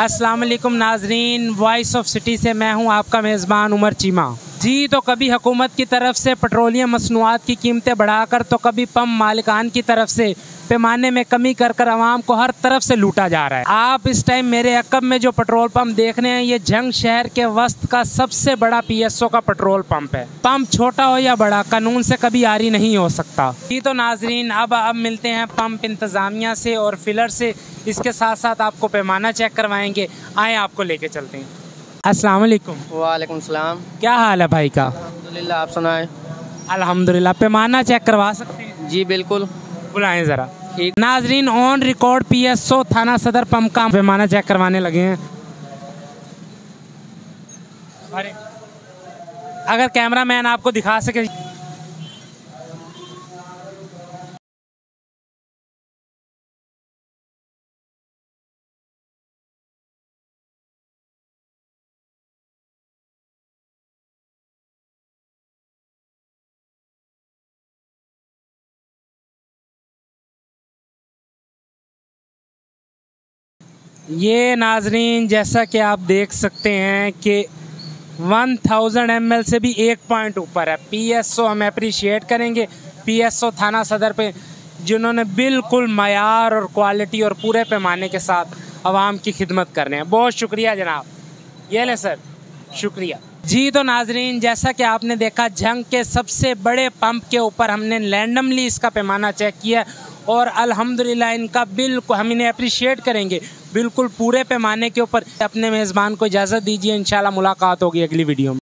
अस्सलाम वालेकुम नाजरीन, वॉइस ऑफ सिटी से मैं हूं आपका मेज़बान उमर चीमा। जी, तो कभी हुकूमत की तरफ से पेट्रोलियम मसनूआत की कीमतें बढ़ाकर तो कभी पंप मालिकान की तरफ से पैमाने में कमी कर कर आवाम को हर तरफ से लूटा जा रहा है। आप इस टाइम मेरे अकब में जो पेट्रोल पंप देख रहे हैं, ये जंग शहर के वस्त का सबसे बड़ा PSO का पेट्रोल पंप है। पंप छोटा हो या बड़ा, कानून से कभी आरी नहीं हो सकता। जी तो नाजरीन, अब मिलते हैं पंप इंतज़ामिया से और फिलर से। इसके साथ साथ आपको पैमाना चेक करवाएंगे। आए आपको लेके चलते हैं। अस्सलाम वालेकुम। वालेकुम सलाम। क्या हाल है भाई का? अल्हम्दुलिल्लाह, आप सुनाएं। अल्हम्दुलिल्लाह। पैमाना चेक करवा सकते हैं? जी बिल्कुल। बुलाएं ज़रा। ठीक। नाजरीन, ऑन रिकॉर्ड PSO थाना सदर पंप का पैमाना चेक करवाने लगे हैं। अरे अगर कैमरामैन आपको दिखा सके। ये नाजरीन, जैसा कि आप देख सकते हैं कि 1000 ml से भी एक पॉइंट ऊपर है। PSO हम अप्रिशिएट करेंगे PSO थाना सदर पे, जिन्होंने बिल्कुल मयार और क्वालिटी और पूरे पैमाने के साथ आवाम की खिदमत कर रहे हैं। बहुत शुक्रिया जनाब। ये ले सर, शुक्रिया। जी तो नाजरीन, जैसा कि आपने देखा, जंग के सबसे बड़े पंप के ऊपर हमने रैंडमली इसका पैमाना चेक किया और अल्हम्दुलिल्लाह इनका बिल्कुल हम इन्हें अप्रिशिएट करेंगे बिल्कुल पूरे पैमाने के ऊपर। अपने मेज़बान को इजाज़त दीजिए, इंशाल्लाह मुलाकात होगी अगली वीडियो में।